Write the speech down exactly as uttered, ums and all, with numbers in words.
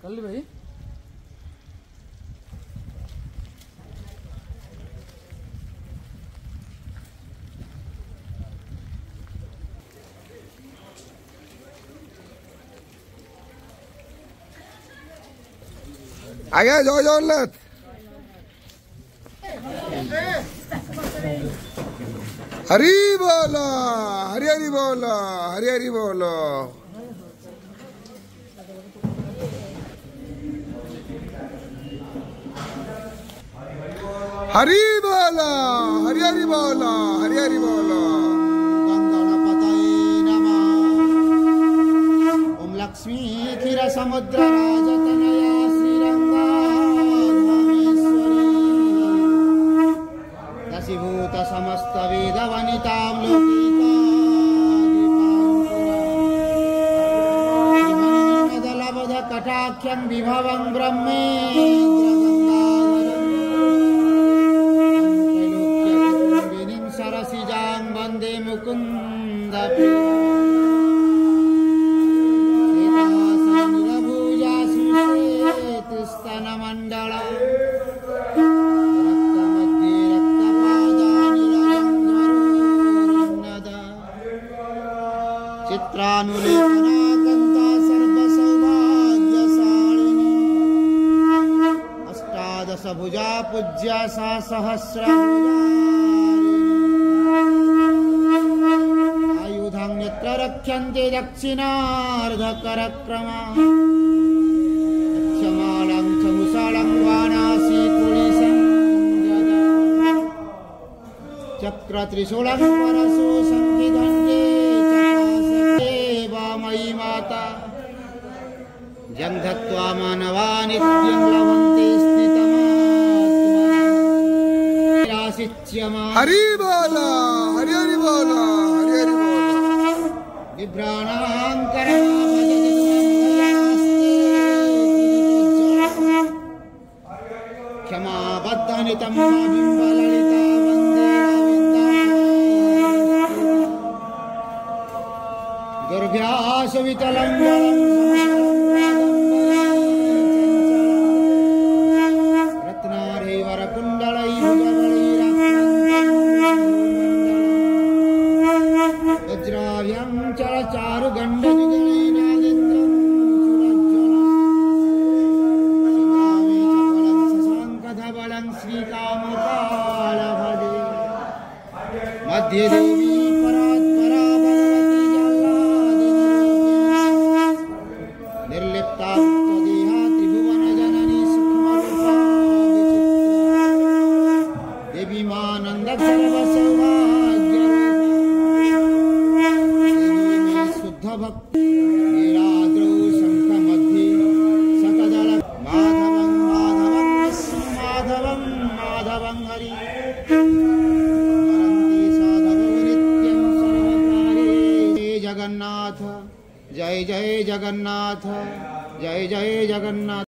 कर ली भाई। आ गया जय जगन्नाथ। हरी बोलो, हरी हरी बोलो, हरी हरी बोलो। हरी बोलो, हरी हरी बोलो, हरी हरी बोलो। गणपतये नमः। ओम लक्ष्मी क्षीर समुद्र राजतनया श्रीरंगाधमेश्वरी दशीभूत समस्त वेद वनितां लोकितां कटाख्यं विभवं ब्रह्मेन्द्रगंगाधरं सरसिजां वन्दे मुकुन्द स्तनमंडल रक्तमध्ये रक्तपादानिरञ्जनोन्नद चित्रानुलेखनाकन्ता सर्वसौभाग्यशालिनी अष्टादश भुजा पूज्या सा सहस्रभुजारिणी आयुधं यत्र रक्ष्यन्ते दक्षिणार्धकरक्रमा चक्र त्रिशूलं परशो संविधन्ते चकासते वामयी माता जन्धत्वा मानवा नित्यं लभन्ते स्थितमात्मा। हरि बोलो, हरि हरि बोलो, हरि हरि बोलो। विभ्राणां क्षमाबद्धनितं बिम्बललिता दुर्भ्यासवितलं रत्नारैवरकुण्डलैः वज्राभ्यां चलचारुगण्डयुगलैनागेन्द्रं चुरज्ज्वलं शशाङ्कधवलं श्रीकामकालभजे मध्ये देवी परात्परा निर्लिप्तात्मदेहा त्रिभुवनजननी सूक्ष्मरूपा विचित्रा देवी मानन्द सर्वसौभाग्यरूपा देवी मे शुद्ध भक्ति नीलाद्रौ शङ्खमध्ये सकदल माधवं माधवं विष्णु माधवं माधवं हरि स्मरन्ति साधवो नित्यं सर्वकाले। जय जगन्नाथ, जय जय जगन्नाथ, जय जय जगन्नाथ।